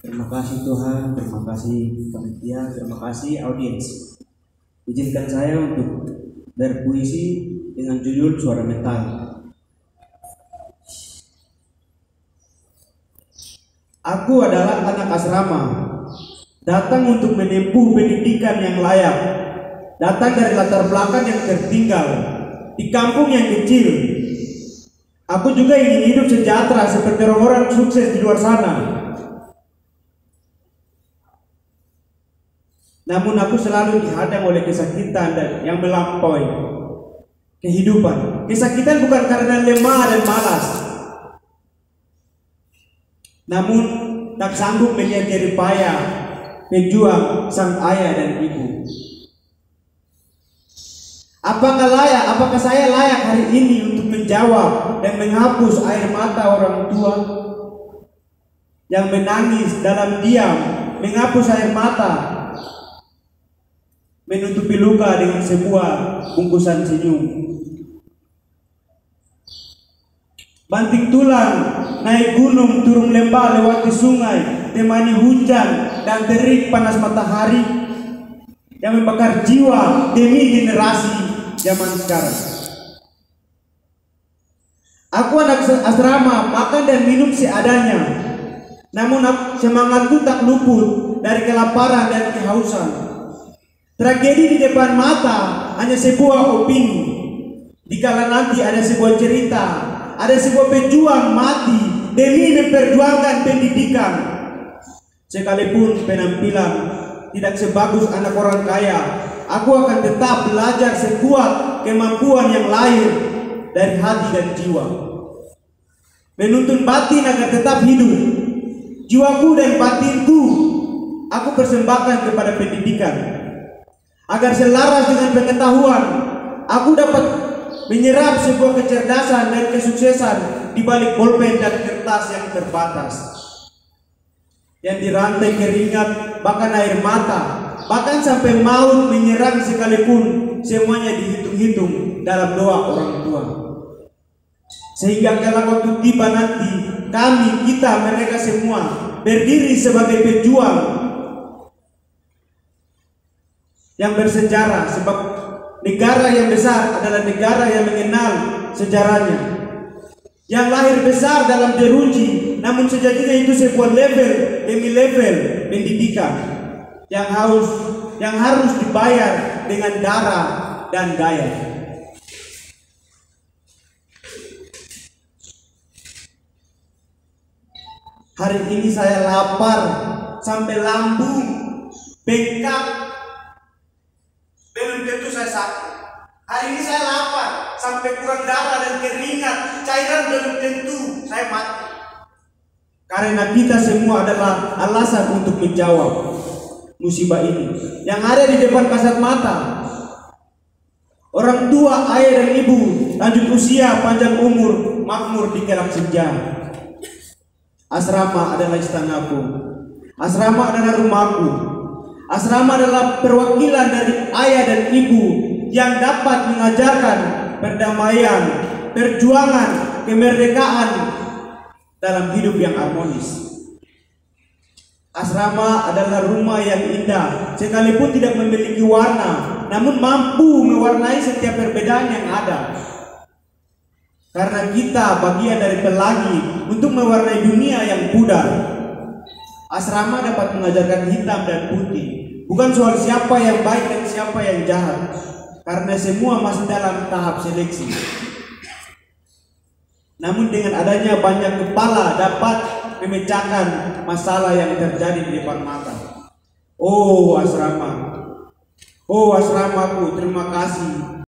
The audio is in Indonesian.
Terima kasih Tuhan, terima kasih panitia, terima kasih audiens. Izinkan saya untuk berpuisi dengan judul Suara Metal. Aku adalah anak asrama, datang untuk menempuh pendidikan yang layak, datang dari latar belakang yang tertinggal, di kampung yang kecil. Aku juga ingin hidup sejahtera seperti orang-orang sukses di luar sana. Namun aku selalu dihadang oleh kesakitan dan yang melampaui kehidupan. Kesakitan bukan karena lemah dan malas, namun tak sanggup melihat jerih payah pejuang sang ayah dan ibu. Apakah saya layak hari ini untuk menjawab dan menghapus air mata orang tua yang menangis dalam diam, menghapus air mata, menutupi luka dengan sebuah bungkusan senyum. Banting tulang, naik gunung, turun lembah, lewati sungai, temani hujan dan terik panas matahari yang membakar jiwa demi generasi zaman sekarang. Aku anak asrama, makan dan minum seadanya, namun semangatku tak luput dari kelaparan dan kehausan. Tragedi di depan mata hanya sebuah opini, dikala nanti ada sebuah cerita, ada sebuah pejuang mati demi memperjuangkan pendidikan. Sekalipun penampilan tidak sebagus anak orang kaya, aku akan tetap belajar sekuat kemampuan yang lahir dari hati dan jiwa. Menuntun batin agar tetap hidup. Jiwaku dan batinku aku persembahkan kepada pendidikan. Agar selaras dengan pengetahuan, aku dapat menyerap sebuah kecerdasan dan kesuksesan di balik bolpen dan kertas yang terbatas, yang dirantai keringat, bahkan air mata, bahkan sampai maut menyerang sekalipun, semuanya dihitung-hitung dalam doa orang tua. Sehingga kala waktu tiba nanti, mereka semua berdiri sebagai pejuang yang bersejarah, sebab negara yang besar adalah negara yang mengenal sejarahnya, yang lahir besar dalam jeruji, namun sejatinya itu sebuah level demi level pendidikan yang harus dibayar dengan darah dan daya. Hari ini saya lapar sampai lambung bengkak, belum tentu saya sakit. Hari ini saya lapar sampai kurang darah dan keringat, cairan belum tentu saya mati. Karena kita semua adalah alasan untuk menjawab musibah ini yang ada di depan kasat mata. Orang tua, ayah dan ibu, lanjut usia, panjang umur, makmur di kelak senja. Asrama adalah istanaku, asrama adalah rumahku. Asrama adalah perwakilan dari ayah dan ibu yang dapat mengajarkan perdamaian, perjuangan, kemerdekaan dalam hidup yang harmonis. Asrama adalah rumah yang indah, sekalipun tidak memiliki warna, namun mampu mewarnai setiap perbedaan yang ada. Karena kita bagian dari pelangi untuk mewarnai dunia yang pudar. Asrama dapat mengajarkan hitam dan putih, bukan soal siapa yang baik dan siapa yang jahat, karena semua masih dalam tahap seleksi. Namun dengan adanya banyak kepala dapat memecahkan masalah yang terjadi di depan mata. Oh asrama, oh asramaku, terima kasih